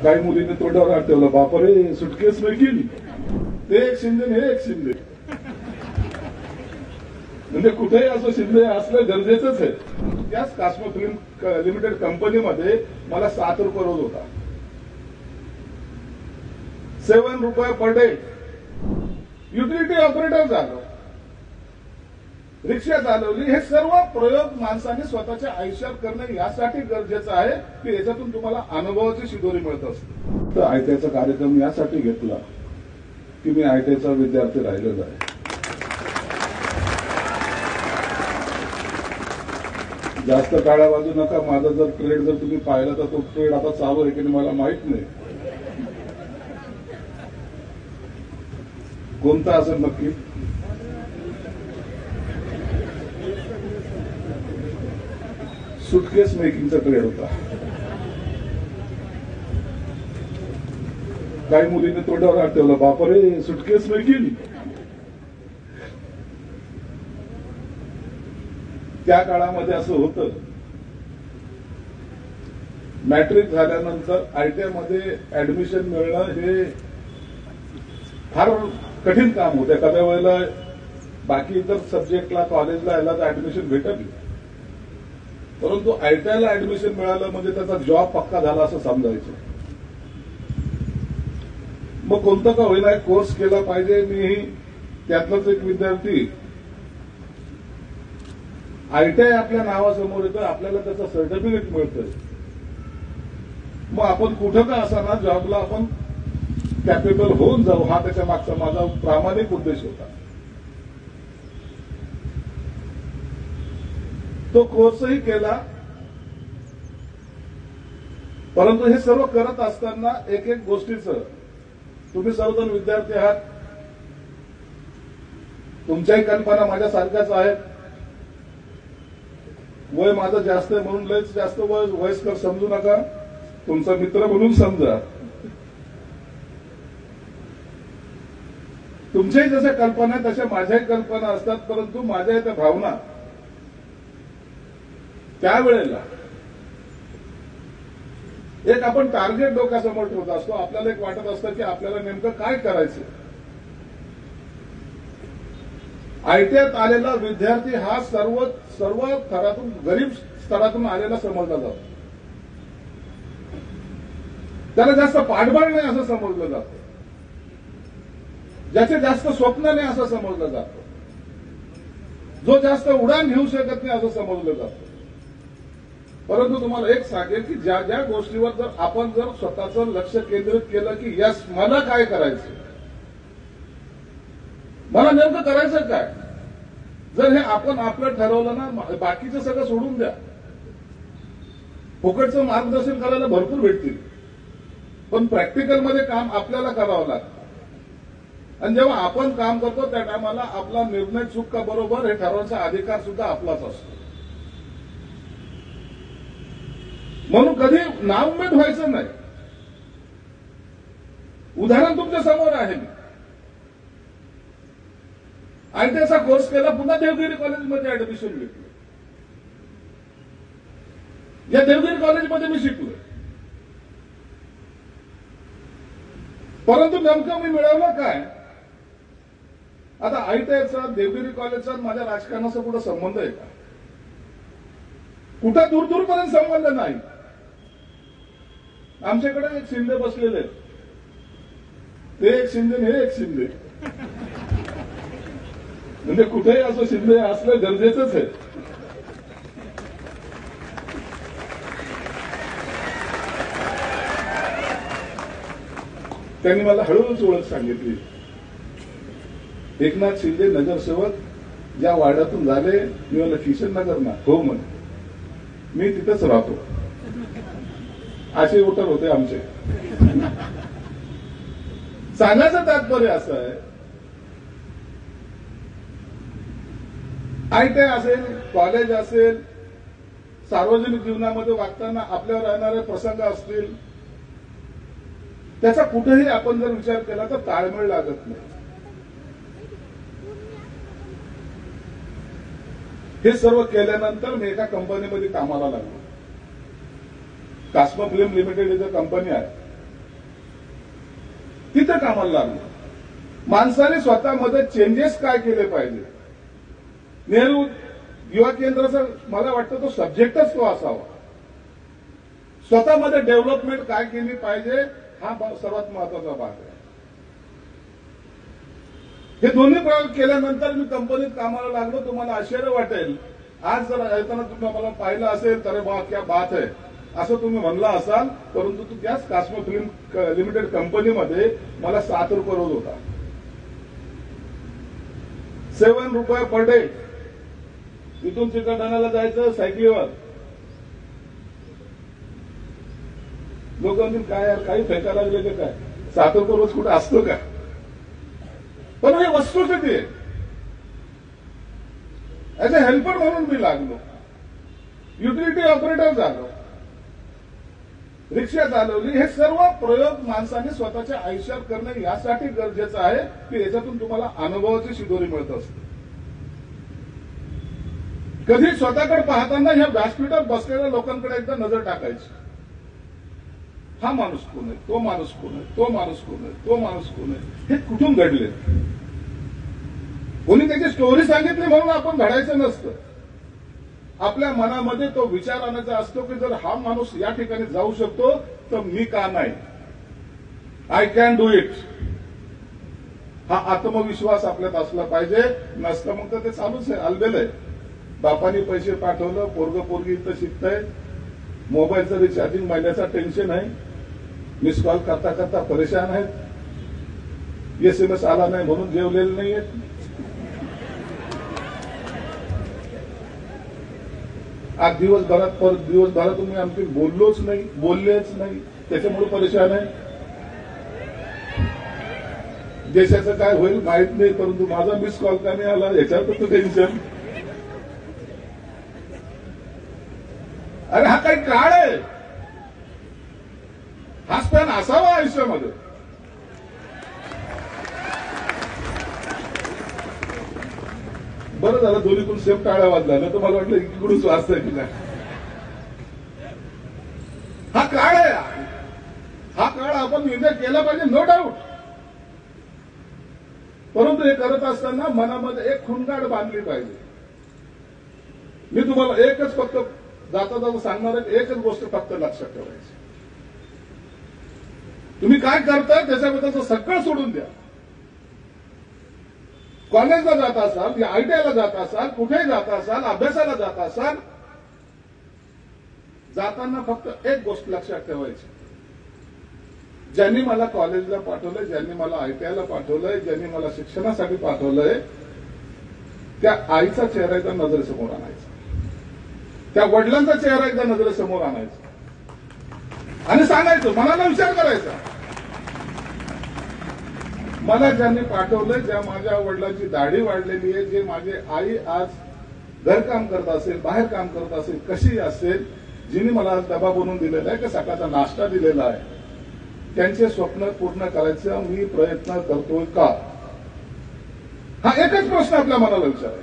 काही मुलीने तोंडावर हात ठेवला, बापरे सुटकेस मेकिंग, ते एक शिंदे हे एक शिंदे. म्हणजे कुठेही असं शिंदे असलं गरजेचंच आहे. त्याच कास्मो फिल्म लिमिटेड कंपनीमध्ये मला 7 रुपये रोज होता, 7 रुपये पर डे. युटिलिटी ऑपरेटर झालो, रिक्षा चालवली. हे सर्व प्रयोग माणसाने स्वतःच्या आयुष्यात करणं यासाठी गरजेचं आहे की याच्यातून तुम्हाला अनुभवाची शिदोरी मिळत असते. तर आयटीआयचा कार्यक्रम यासाठी घेतला की मी आयटीआयचा विद्यार्थी राहिलेला आहे. जास्त काळा वाजू नका. माझा जर ट्रेड जर तुम्ही पाहिला तर तो ट्रेड आता चालू आहे की नाही मला माहित नाही, कोणता असेल नक्की. सुटकेस मेकिंगचा ट्रेड होता. काही मुलीने तोंडावर हात ठेवला, बापरे सुटकेस मेकिंग. त्या काळामध्ये असं होतं, मॅट्रिक झाल्यानंतर आयटीआय मध्ये ऍडमिशन मिळणं हे फार कठीण काम होतं. एखाद्या वेळेला बाकी इतर सब्जेक्टला कॉलेजला याला तर ऍडमिशन भेटत नाही, परंतु आयटीआयला ऍडमिशन मिळालं म्हणजे त्याचा जॉब पक्का झाला असं समजायचं. मग कोणतं का होईना एक कोर्स केला पाहिजे. मी त्यातलाच एक विद्यार्थी. आयटीआय आपल्या नावासमोर येतं, आपल्याला त्याचं सर्टिफिकेट मिळतं. मग आपण कुठं का असाना जॉबला आपण कॅपेबल होऊन जाऊ, हा त्याच्या मागचा माझा प्रामाणिक उद्देश होता. तो कोर्सही केला, परंतु हे सर्व करत असताना एक एक गोष्टीचं, तुम्ही सर्वजण विद्यार्थी आहात, तुमच्याही कल्पना माझ्यासारख्याच आहेत. वय माझं जास्त आहे म्हणून लयच जास्त वयस्कर समजू नका, तुमचा मित्र म्हणून समजा. तुमच्याही जशा कल्पना आहेत तशा माझ्याही कल्पना असतात, परंतु माझ्या त्या भावना त्यावेळेला एक आपण टार्गेट डोक्यासमोर ठेवत असतो. आपल्याला एक वाटत असतं की आपल्याला नेमकं काय करायचं. आयटीआयत आलेला विद्यार्थी हा सर्व थरातून, गरीब स्तरातून आलेला समजला जातो. त्याला जास्त पाठबळ नाही असं समजलं जातं, ज्याचे जास्त स्वप्न नाही असं समजलं जातं, जो जास्त उडान घेऊ शकत नाही असं समजलं जातं. परंतु तुम्हाला एक सांगेल की ज्या ज्या गोष्टीवर जर आपण स्वतःचं लक्ष केंद्रित केलं की यस मला काय करायचं, मला नेमकं करायचं काय, जर हे आपण आपलं ठरवलं ना, बाकीचं सगळं सोडून द्या. फुकटचं मार्गदर्शन करायला भरपूर भेटतील, पण प्रॅक्टिकलमध्ये काम आपल्याला करावं लागतं. आणि जेव्हा आपण काम करतो त्या टायमाला आपला निर्णय चूक का बरोबर हे ठरवण्याचा अधिकार सुद्धा आपलाच असतो. म्हणून कधी नाउमेद व्हायचं नाही. उदाहरण तुमच्या समोर आहे. मी आयटीआयचा कोर्स केला, पुन्हा देवगिरी कॉलेजमध्ये ऍडमिशन घेतलं. या देवगिरी कॉलेजमध्ये मी शिकलो, परंतु नेमकं मी मिळवलं काय. आता आयटीआयचा, देवगिरी कॉलेजचा माझ्या राजकारणाचा कुठं संबंध आहे का? कुठं दूर दूरपर्यंत संबंध नाही. आमच्याकडे एक शिंदे बसलेले, ते एक शिंदे हे एक शिंदे. म्हणजे कुठेही असं शिंदे असलं गरजेचंच आहे. त्यांनी मला हळूहळूच ओळख सांगितली. एकनाथ शिंदे नगरसेवक ज्या वाड्यातून झाले, मी म्हणलं किशन नगर ना, हो म्हणे, मी तिथंच राहतो. असे वोटर होते आमचे. सांगायचं तात्पर्य असं आहे, आयटीआय असेल, कॉलेज असेल, सार्वजनिक जीवनामध्ये वागताना आपल्यावर येणारे प्रसंग असतील, त्याचा कुठेही आपण जर विचार केला तर ताळमेळ लागत नाही. हे सर्व केल्यानंतर मी एका कंपनीमध्ये कामाला लागलो. कास्मो फिल्म लिमिटेड इथं कंपनी आहे. तिथं कामाला लागलो. माणसाने स्वतःमध्ये चेंजेस काय केले पाहिजे. नेहरू युवा केंद्राचा मला वाटतं तो सब्जेक्टच तो असावा. स्वतःमध्ये डेव्हलपमेंट काय केली पाहिजे हा सर्वात महत्वाचा भाग आहे. हे दोन्ही प्रयोग केल्यानंतर मी कंपनीत कामाला लागलो. तुम्हाला आश्चर्य वाटेल, आज जर येताना तुम्ही मला पाहिलं असेल तर बा क्या बात आहे असं तुम्ही म्हणला असाल, परंतु त्याच कास्मो फिल्म लिमिटेड कंपनीमध्ये मला 7 रुपये रोज होता. 7 रुपये पर डे. इथून चिकलठाण्याला जायचं सायकलीवर. लोक म्हणतील काय यार काही फेकायला लागले का काय, 7 रुपये रोज कुठे असतो का. पण हे वस्तुस्थिती आहे. ऍज अ हेल्पर म्हणून मी लागलो. युटिलिटी ऑपरेटर झालो, रिक्षा चालवली. हे सर्व प्रयोग माणसाने स्वतःच्या आयुष्यात करणं यासाठी गरजेचं आहे की याच्यातून तुम्हाला अनुभवाची शिदोरी मिळत असते. कधी स्वतःकडे पाहताना ह्या व्यासपीठावर बसलेल्या लोकांकडे एकदा नजर टाकायची. हा माणूस कोण आहे, तो माणूस कोण आहे, तो माणूस कोण आहे, तो माणूस कोण आहे, हे कुठून घडले. कोणी त्याची स्टोरी सांगितली म्हणून आपण घडायचं नसतं. आपल्या मनामध्ये तो विचार आणायचा असतो की जर हा माणूस या ठिकाणी जाऊ शकतो तर मी का नाही. I can do it. हा आत्मविश्वास आपल्यात असला पाहिजे. नसतं मग तर ते चालूच आहे, अलबेल आहे. बापाने पैसे पाठवलं, पोरग पोरगी इथं शिकतंय, मोबाईलचं रिचार्जिंग महिन्याचा टेन्शन आहे, मिस कॉल करता करता परेशान आहेत, एसएमएस आला नाही म्हणून जेवलेले नाहीये. आज दिवसभरात तुम्ही आमची बोललेच नाही, त्याच्यामुळे परेशान आहे. देशाचं काय होईल माहित नाही, परंतु माझा मिस कॉल का नाही आला याच्यावर तर टेन्शन. अरे हा काही काळ आहे. हा स्पॅन असावा आयुष्यामध्ये. बरं झालं दोन्हीतून सेम टाळ्या वाजला ना, तर मला वाटलं इकडून वाचतंय की नाही. हा काळ आहे. हा काळ आपण एन्जॉय केला पाहिजे, नो डाऊट. परंतु हे करत असताना मनामध्ये एक खुणगाड बांधली पाहिजे. मी तुम्हाला एकच फक्त जाता जाता सांगणार आहे, एकच गोष्ट फक्त लक्षात ठेवायची. तुम्ही काय करताय त्याच्याबद्दलचं सगळं सोडून द्या. कॉलेजला जात असाल या आयटीआयला जात असाल, कुठेही जात असाल, अभ्यासाला जात असाल, जाताना फक्त एक गोष्ट लक्षात ठेवायची. ज्यांनी मला कॉलेजला पाठवलंय, ज्यांनी मला आयटीआयला पाठवलंय, ज्यांनी मला शिक्षणासाठी पाठवलंय, त्या आईचा चेहरा एकदा नजरेसमोर आणायचा, त्या वडिलांचा चेहरा एकदा नजरेसमोर आणायचा आणि सांगायचं, मनाला विचार करायचा, मला ज्यांनी पाठवलंय, ज्या माझ्या वडिलांची दाढी वाढलेली आहे, जे माझे आई आज घरकाम करत असेल, बाहेर काम करत असेल, कशी असेल, जिने मला आज डबा बनवून दिलेला आहे, का सकाळचा नाश्ता दिलेला आहे, त्यांचे स्वप्न पूर्ण करायचं मी प्रयत्न करतोय का. हा एकच प्रश्न आपल्या मनाला विचारायचा.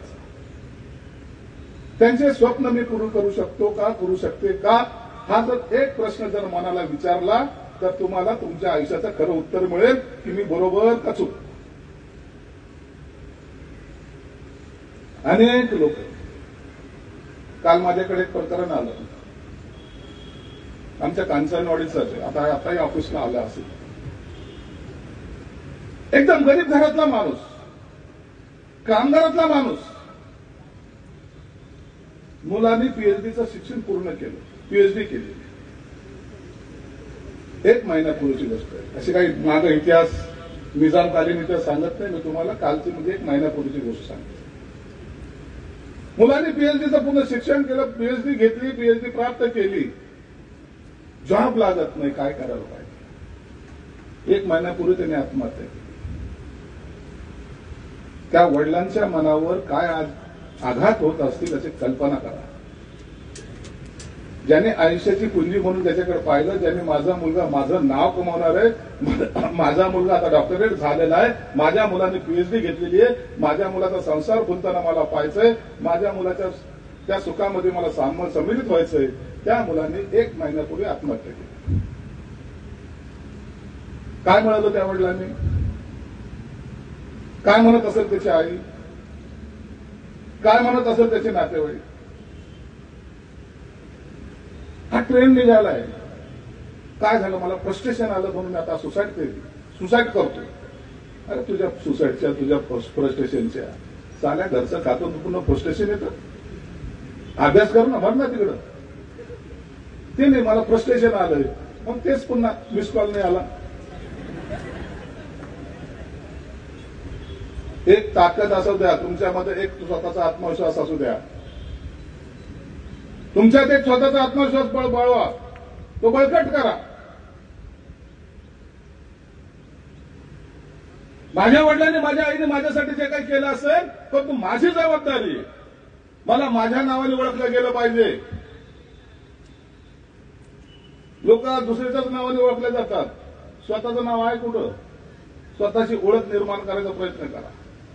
त्यांचे स्वप्न मी पूर्ण करू शकतो का, करू शकते का, हा जर एक प्रश्न जर मनाला विचारला तर तुम्हाला तुमच्या आयुष्याचं खरं उत्तर मिळेल की मी बरोबर का चूक. अनेक लोक, काल माझ्याकडे एक प्रकरण आलं आमच्या कांचनवाडीचं, आताही ऑफिसला आलं असेल. एकदम गरीब घरातला माणूस, कामगारातला माणूस, मुलांनी पीएचडीचं शिक्षण पूर्ण केलं, पीएचडी केली. 1 महिन्यापूर्वीची गोष्ट आहे. अशी काही माझा इतिहास निजामकालीन इतिहास सांगत नाही मी तुम्हाला, कालची म्हणजे 1 महिन्यापूर्वीची गोष्ट सांगते. मुलांनी पीएचडीचं पूर्ण शिक्षण केलं, पीएचडी घेतली, पीएचडी प्राप्त केली, जॉब लागत नाही, काय करायला पाहिजे. 1 महिन्यापूर्वी त्यांनी आत्महत्या केली. त्या वडिलांच्या मनावर काय आज आघात होत असतील याची कल्पना करा. ज्याने आयुष्याची कुंजी म्हणून त्याच्याकडे पाहिलं, ज्याने माझा मुलगा माझं नाव कमावणार आहे, माझा मुलगा आता डॉक्टरेट झालेला आहे, माझ्या मुलाने पीएचडी घेतलेली आहे, माझ्या मुलाचा संसार फुलताना मला पाहायचंय, माझ्या मुलाच्या त्या सुखामध्ये मला सम्मिलित व्हायचंय, त्या मुलाने 1 महिन्यापूर्वी आत्महत्या केली. काय मिळालं त्या वडिलांनी? काय म्हणत असेल त्याची आई? काय म्हणत असेल त्याचे नातेवाईक? हा ट्रेंड निघालाय. काय झालं? मला फ्रस्ट्रेशन आलं म्हणून मी आता सुसाईड करतो. अरे तुझ्या सुसाईडच्या, तुझ्या फ्रस्ट्रेशनच्या साल्या घरचं खातून पूर्ण फ्रस्ट्रेशन येतं. अभ्यास कर ना, भर ना तिकडं. ते नाही, मला फ्रस्ट्रेशन आलंय मग तेच पुन्हा मिस कॉल नाही आला. एक ताकद असू द्या तुमच्यामध्ये, एक स्वतःचा आत्मविश्वास असू द्या. तुमच्यात एक स्वतःचा आत्मविश्वास बाळवा, तो बळकट करा. माझ्या वडिलांनी, माझ्या आईने माझ्यासाठी जे काही केलं असेल तर तू माझी जबाबदारी. मला माझ्या नावाने ओळखलं गेलं पाहिजे. लोक दुसऱ्याच्याच नावाने ओळखले जातात. स्वतःचं नाव आहे कुठं? स्वतःची ओळख निर्माण करायचा प्रयत्न करा.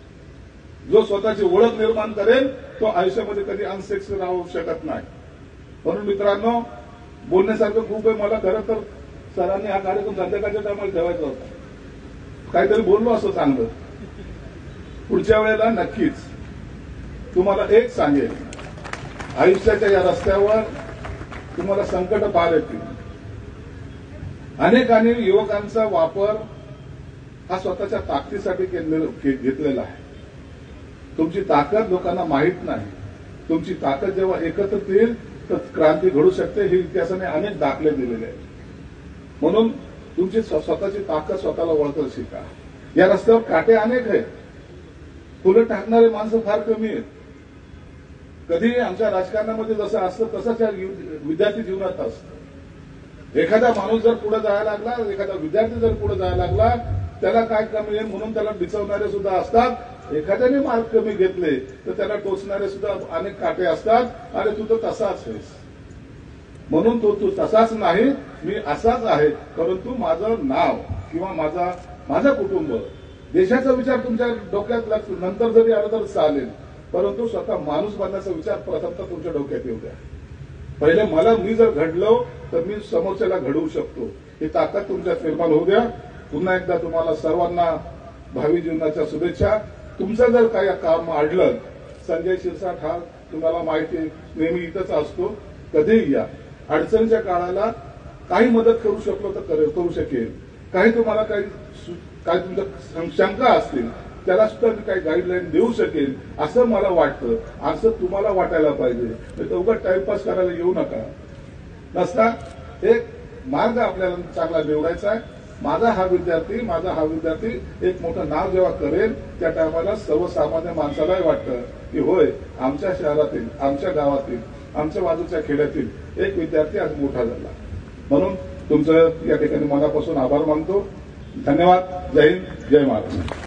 जो स्वतःची ओळख निर्माण करेल तो आयुष्यामध्ये कधी अनसेक्स राहू शकत नाही. म्हणून मित्रांनो, बोलण्यासारखं खूप आहे. मला खरं तर सरांनी हा कार्यक्रम संध्याकाळच्या टायमाला ठेवायचा होता. काहीतरी बोललो असं चांगलं. पुढच्या वेळेला नक्कीच तुम्हाला एक सांगेल, आयुष्याच्या या रस्त्यावर तुम्हाला संकट पार येतील. अनेकांनी युवकांचा वापर हा स्वतःच्या ताकदीसाठी घेतलेला आहे. तुमची ताकद लोकांना माहीत नाही. तुमची ताकद जेव्हा एकत्र येईल तर क्रांती घडू शकते. हे इतिहासाने अनेक दाखले दिलेले आहेत. म्हणून तुमची स्वतःची ताकद स्वतःला ओळखायला शिका. या रस्त्यावर काटे अनेक आहेत. फुलं टाकणारे माणसं फार कमी आहेत. कधी आमच्या राजकारणामध्ये जसं असतं तसंच या विद्यार्थी जीवनात असतं. एखादा माणूस जर पुढे जायला लागला, एखादा विद्यार्थी जर पुढे जायला लागला, त्याला काय कमी आहे म्हणून त्याला डिचवणारे सुद्धा असतात. एखाद्याने मार्क कमी घेतले तर त्याला टोचणारे सुद्धा अनेक काटे असतात. अरे तू तर तसाच आहेस, म्हणून तू तसाच नाही, मी असाच आहे. परंतु माझं नाव किंवा माझं कुटुंब, देशाचा विचार तुमच्या डोक्यात नंतर जरी आला तर चालेल, परंतु स्वतः माणूस बनण्याचा विचार प्रथमतः तुमच्या डोक्यात येऊ द्या. पहिले मी जर घडलो तर मी समोरच्याला घडवू शकतो. ही ताकद तुमच्यात निर्माण होऊ द्या. पुन्हा एकदा तुम्हाला सर्वांना भावी जीवनाच्या शुभेच्छा. तुमचं जर काही काम अडलं, संजय शिरसाट हा तुम्हाला माहिती नेहमी इथंच असतो. कधीही या. अडचणीच्या काळाला काही मदत करू शकलो तर करू शकेल. काही तुम्हाला काही तुमच्या शंका असतील त्याला सुद्धा मी काही गाईडलाईन देऊ शकेल असं मला वाटतं. असं तुम्हाला वाटायला पाहिजे. तर उगाच टाइमपास करायला येऊ नका. नसता एक मार्ग आपल्याला चांगला निवडायचा आहे. माझा हा विद्यार्थी एक मोठं नाव जेव्हा करेल त्या टायमाला सर्वसामान्य माणसालाही वाटतं की होय, आमच्या शहरातील, आमच्या गावातील, आमच्या बाजूच्या खेड्यातील एक विद्यार्थी आज मोठा झाला. म्हणून तुमचं या ठिकाणी मनापासून आभार मानतो. धन्यवाद. जय हिंद, जय महाराष्ट्र.